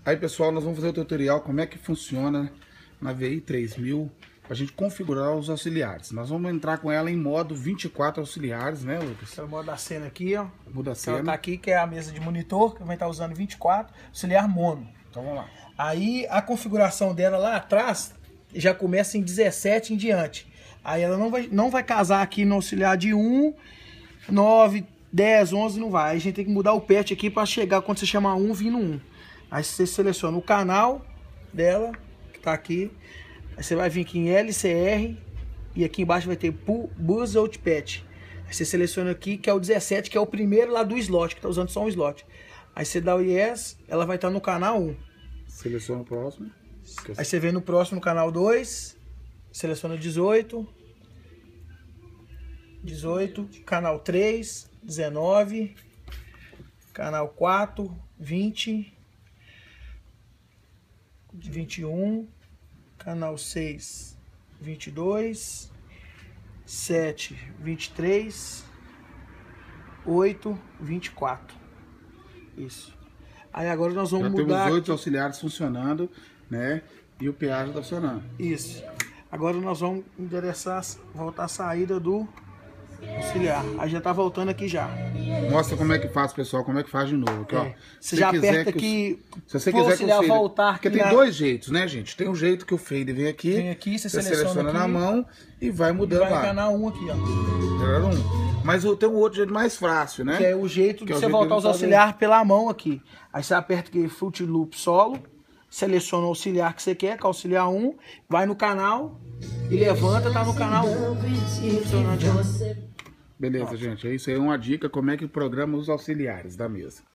Aí, pessoal, nós vamos fazer o tutorial como é que funciona na VI 3000 para a gente configurar os auxiliares. Nós vamos entrar com ela em modo 24 auxiliares, né, Lucas? Esse é o modo da cena aqui, ó. Muda a Ela tá cena. aqui, que é a mesa de monitor, que vai estar usando 24, auxiliar mono. Então vamos lá. Aí a configuração dela lá atrás já começa em 17 em diante. Aí ela não vai casar aqui no auxiliar de 1, 9, 10, 11, não vai. Aí a gente tem que mudar o patch aqui para chegar quando você chama 1, vindo 1. Aí você seleciona o canal dela, que tá aqui. Aí você vai vir aqui em LCR e aqui embaixo vai ter Bus Outpatch. Aí você seleciona aqui que é o 17, que é o primeiro lá do slot, que tá usando só um slot. Aí você dá o Yes, ela vai estar no canal 1. Seleciona o próximo. Aí você vem no próximo canal 2, seleciona 18, canal 3, 19, canal 4, 20, 21, canal 6, 22, 7, 23, 8, 24. Isso. Aí agora nós vamos Já mudar. temos 8 auxiliares funcionando, né? E o PA já tá funcionando. Isso. Agora nós vamos endereçar, voltar a saída do auxiliar. Aí já tá voltando aqui já. Mostra como é que faz, pessoal, como é que faz de novo. Aqui, ó. Você já aperta aqui. Se você pro quiser auxiliar que o fader... voltar Porque aqui tem na... dois jeitos, né, gente? Tem um jeito que o fader vem aqui. Vem aqui, você seleciona aqui, na mão e vai mudando vai lá. no canal 1 aqui, ó. Era um. Mas tem um outro jeito mais fácil, né? Que é o jeito de é o você jeito voltar de os fazer. auxiliares pela mão aqui. Aí você aperta aqui Fruit Loop solo, seleciona o auxiliar que você quer, que é o auxiliar 1, vai no canal e levanta, tá no canal 1. Funcionando já. Beleza, gente. É isso aí, uma dica como é que programa os auxiliares da mesa.